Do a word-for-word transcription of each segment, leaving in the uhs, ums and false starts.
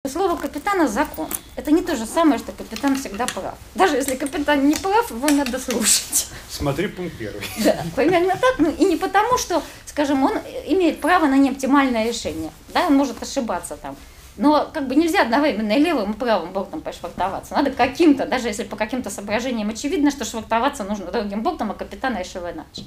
Слово капитана – закон. Это не то же самое, что капитан всегда прав. Даже если капитан не прав, его надо слушать. Смотри пункт первый. Да, примерно так. Ну, и не потому, что, скажем, он имеет право на неоптимальное решение. Да, он может ошибаться там. Но как бы нельзя одновременно и левым, и правым бортом пошвартоваться. Надо каким-то, даже если по каким-то соображениям очевидно, что швартоваться нужно другим бортом, а капитан решил иначе.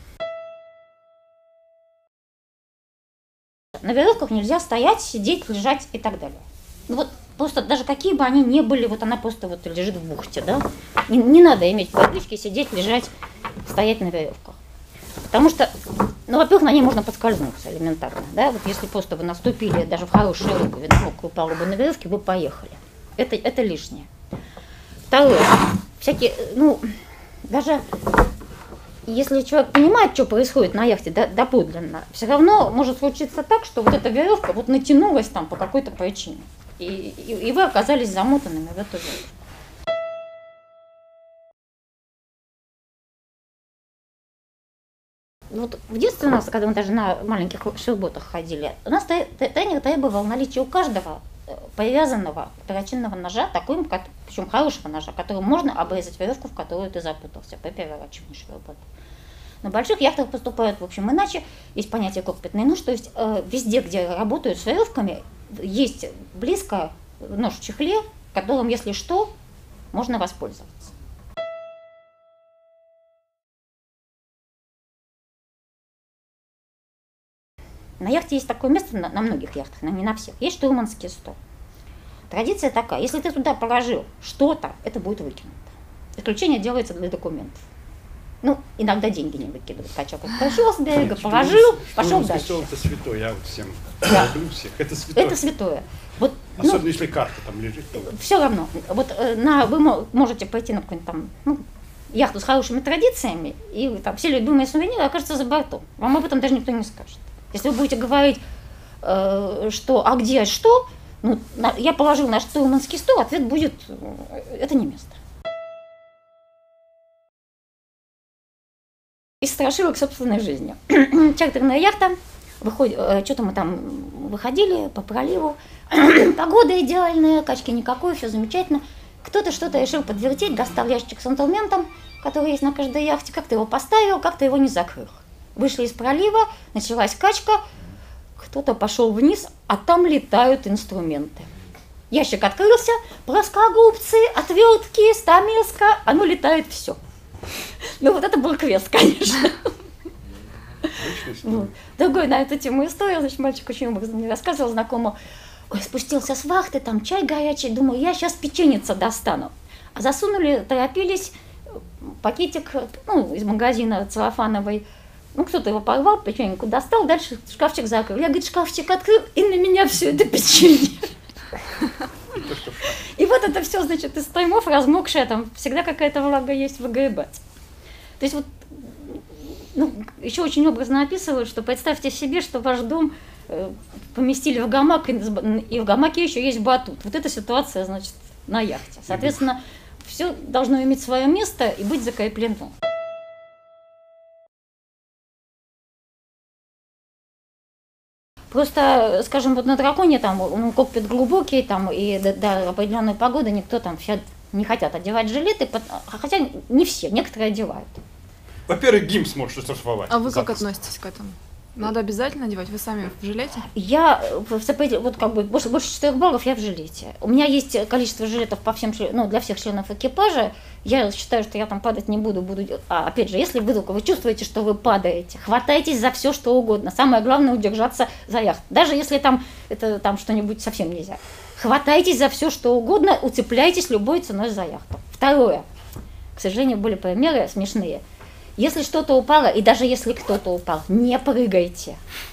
На веревках нельзя стоять, сидеть, лежать и так далее. Ну вот просто даже какие бы они ни были, вот она просто вот лежит в бухте, да? Не, не надо иметь привычки сидеть, лежать, стоять на веревках. Потому что, ну, во-первых, на ней можно подскользнуться элементарно, да? Вот если просто вы наступили даже в хорошую рыбу, винтовку упала бы на веревке, вы поехали. Это, это лишнее. Второе. Всякие, ну, даже если человек понимает, что происходит на яхте доподлинно, все равно может случиться так, что вот эта веревка вот натянулась там по какой-то причине. И, и, и вы оказались замотанными в эту веревку. Вот в детстве у нас, когда мы даже на маленьких шерботах ходили, у нас тренер требовал наличия у каждого привязанного перочинного ножа, такой, причем хорошего ножа, которым можно обрезать веревку, в которую ты запутался при переворачивании шербота. На больших яхтах поступают, в общем, иначе. Есть понятие кокпитный нож, то есть э, везде, где работают с веревками, есть близко нож в чехле, которым, если что, можно воспользоваться. На яхте есть такое место, на, на многих яхтах, но не на всех. Есть штурманский стол. Традиция такая: если ты туда положил что-то, это будет выкинуто. Исключение делается для документов. Ну, иногда деньги не выкидывают. Качок пришел с берега, положил, пошел дальше. Это святое, я вот всем да. люблю всех. Это святое. Это святое. Вот, особенно ну, если карта там лежит. То... Все равно. Вот на, вы можете пойти на какую-нибудь там ну, яхту с хорошими традициями, и там все любимые сувениры окажутся за бортом. Вам об этом даже никто не скажет. Если вы будете говорить, э, что, а где, что, ну, на, я положил на штурманский стол, ответ будет, э, это не место. Из страшилок собственной жизни. Чартерная яхта, выходит, э, что-то мы там выходили по проливу, погода идеальная, качки никакой, все замечательно. Кто-то что-то решил подвертеть, достал ящик с инструментом, который есть на каждой яхте, как-то его поставил, как-то его не закрыл. Вышли из пролива, началась качка, кто-то пошел вниз, а там летают инструменты. Ящик открылся, плоскогубцы, отвертки, стамеска, оно летает все. Ну вот это был квест, конечно. Вот. Другой на эту тему история, значит, мальчик очень образно мне рассказывал знакомому. Ой, спустился с вахты, там чай горячий, думаю, я сейчас печеница достану. А засунули, торопились, пакетик, ну, из магазина целлофановый. Ну, кто-то его порвал, печеньку достал, дальше шкафчик закрыл. Я, говорит, шкафчик открыл, и на меня все это печенье. И вот это все, значит, из таймов размокшее, там всегда какая-то влага есть, выгребать. То есть вот, ну, еще очень образно описывают, что представьте себе, что ваш дом э, поместили в гамак, и в гамаке еще есть батут. Вот эта ситуация, значит, на яхте. Соответственно, все должно иметь свое место и быть закреплено. Просто, скажем, вот на драконе там ну, кокпит глубокий, там, и до, до определенной погоды никто там все не хотят одевать жилеты, хотя не все, некоторые одевают. Во-первых, ГИМС может штрафовать. А вы как относитесь к этому? Надо обязательно одевать? Вы сами в жилете? Я, вот как бы, больше, больше четырёх баллов я в жилете. У меня есть количество жилетов по всем, ну, для всех членов экипажа. Я считаю, что я там падать не буду. буду а, опять же, если вдруг вы чувствуете, что вы падаете, хватайтесь за все, что угодно. Самое главное удержаться за яхту. Даже если там, это, там что-нибудь совсем нельзя. Хватайтесь за все, что угодно, уцепляйтесь любой ценой за яхту. Второе. К сожалению, были примеры смешные. Если что-то упало, и даже если кто-то упал, не прыгайте.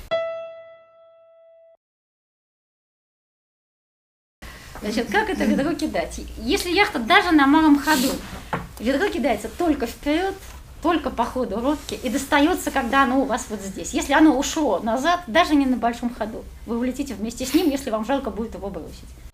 Значит, как это ведро кидать? Если яхта даже на малом ходу, ведро кидается только вперед, только по ходу лодки, и достается, когда оно у вас вот здесь. Если оно ушло назад, даже не на большом ходу, вы улетите вместе с ним, если вам жалко будет его бросить.